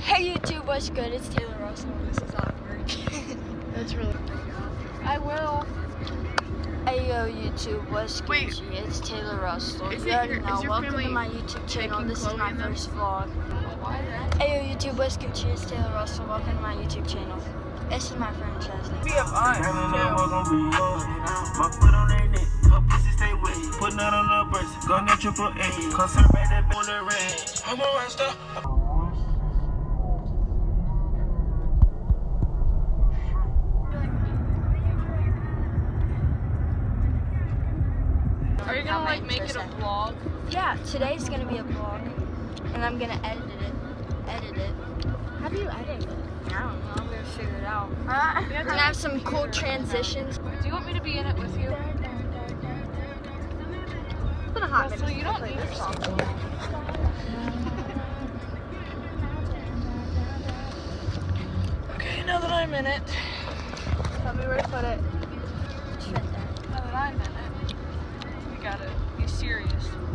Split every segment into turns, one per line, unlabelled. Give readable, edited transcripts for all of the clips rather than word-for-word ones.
Hey YouTube, what's good? It's Taylor Russell. This is awkward.
That's really.
I will. Hey yo YouTube, what's good?
Wait.
It's Taylor Russell.
Is
You
it
already
your-
know.
is your
Welcome to
family
my YouTube channel.
taking
This is
Chloe
my
and them?
first vlog. Hey yo YouTube, what's good? It's Taylor Russell. Welcome to my YouTube channel. This is my friend Chesley.
We have eyes.
My foot on their neck, her pussy stay wet. Put that on the breast, gun that triple A. Concentrate that on the red. I'm a rasta.
Are you gonna like make it a vlog?
Yeah, today's gonna be a vlog, and I'm gonna edit it. How do you edit it? I don't know. I'm gonna figure it out. We're gonna have some cool transitions.
Do you want me to be in it with you?
It's been a hot
Russell,
minute
you
since I
don't
played
need
this song.
Okay, now that I'm in it, tell me where to put it.
It's right there.
Now that I'm in it, we gotta be serious.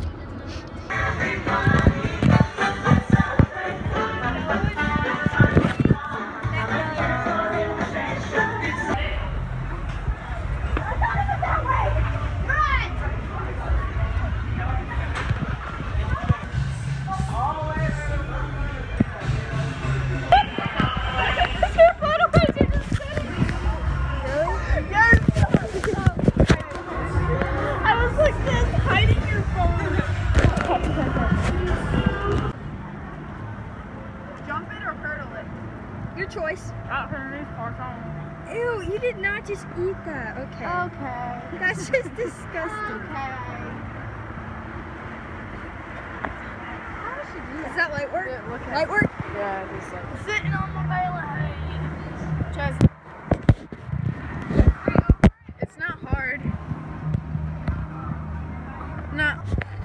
Jump it or hurdle it?
Your choice. Ew, you did not just eat that. Okay.
Okay.
That's just disgusting. Is that light work?
Yeah, look at
Light work?
Yeah, it is like.
Sitting on my belly.
Chaz. It's not hard. No.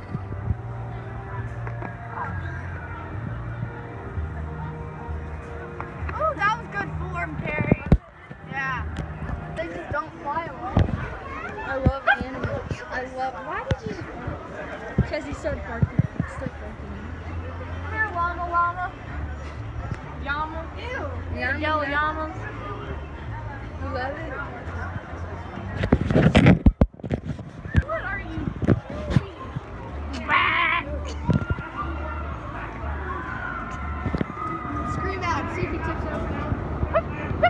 Oh, that was good form, Carrie. Yeah. They just don't fly away. I love animals. I love. Why did you? Because he started barking. Start barking. Come here, llama, llama.
Yama.
Ew.
Yama,
Yellow
yeah.
llamas. You love it?
What are you?
Scream out. See if he tips over.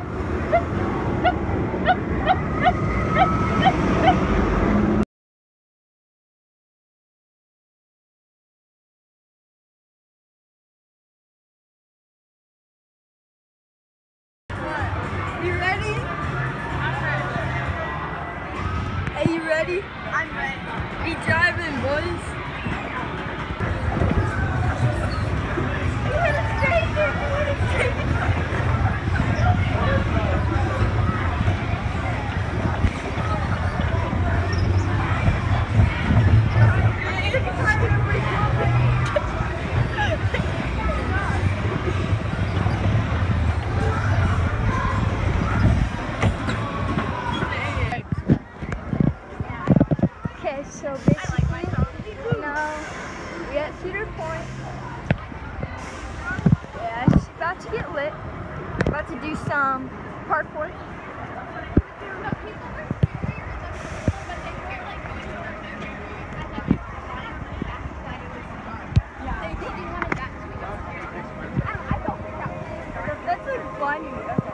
You ready? Are you ready? I'm ready. Be driving, boys. Okay, so basically, now we at Cedar Point. Yeah, it's about to get lit. About to do some parkour. That's like funny. Okay.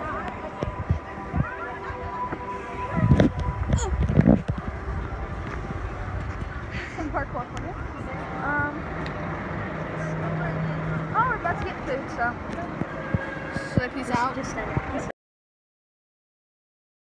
Some parkour for you. Oh, we're about to get food, so.
Should I peace out?
Just